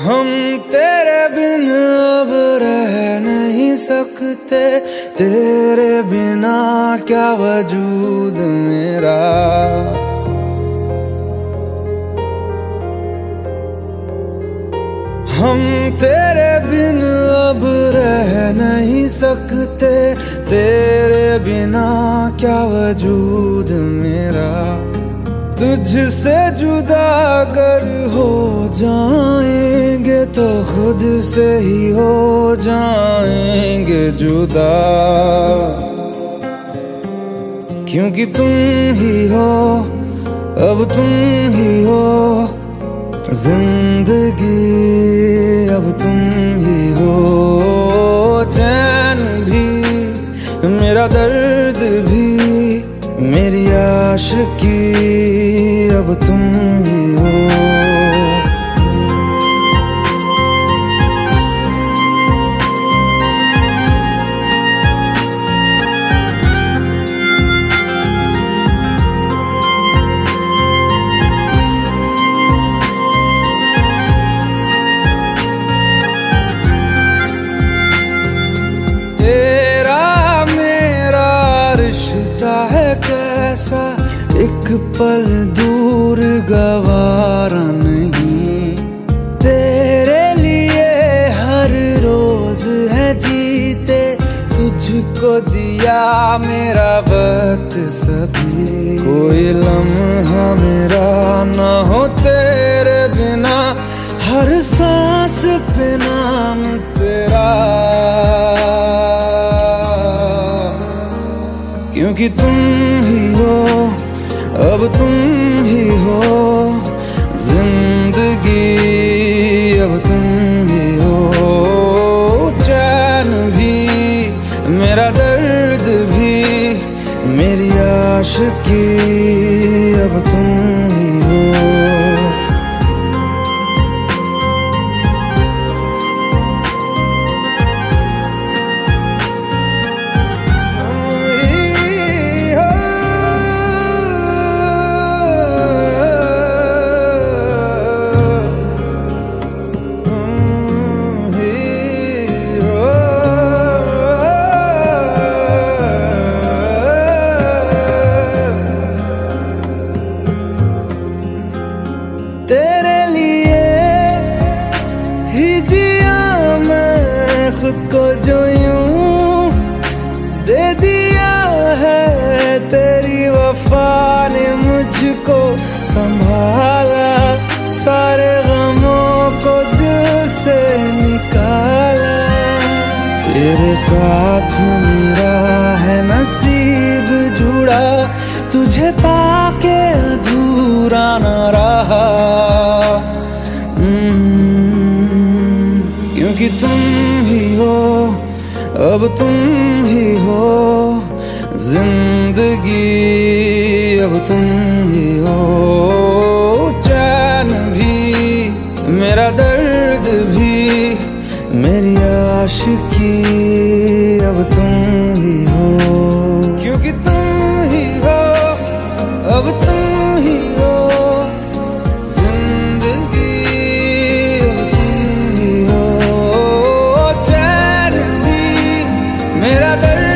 हम तेरे बिन अब रह नहीं सकते, तेरे बिना क्या वजूद मेरा। हम तेरे बिन अब रह नहीं सकते, तेरे बिना क्या वजूद मेरा। तुझसे जुदा अगर हो जाएंगे तो खुद से ही हो जाएंगे जुदा, क्योंकि तुम ही हो, अब तुम ही हो जिंदगी, अब तुम ही हो। चैन भी, मेरा दर्द भी, मेरी आशिकी, अब तुम ही हो। तेरा मेरा रिश्ता है कैसा, एक पल दूर गवारा नहीं। तेरे लिए हर रोज है जीते, तुझको दिया मेरा वक्त सभी। कोई लम्हा मेरा ना हो तेरे बिना, हर सांस पे नाम तेरा, क्योंकि तुम ही हो, अब तुम ही हो जिंदगी, अब तुम ही हो। चैन भी, मेरा दर्द भी, मेरी आशिकी, अब तुम ही हो। तेरे लिए ही जिया मैं खुद को, जो यूं दे दिया है तेरी वफा ने मुझको संभाला। सारे गमों को दिल से निकाला, तेरे साथ मेरा है नसीब जुड़ा, तुझे पाके अधूरा न रहा। क्योंकि तुम ही हो, अब तुम ही हो जिंदगी, अब तुम ही हो। चैन भी, मेरा दर्द भी, मेरी आशिकी, अब तुम ही हो। क्योंकि तुम ही हो, अब तुम ही हो जिंदगी, अब तुम ही हो। चैन भी, मेरा दर्द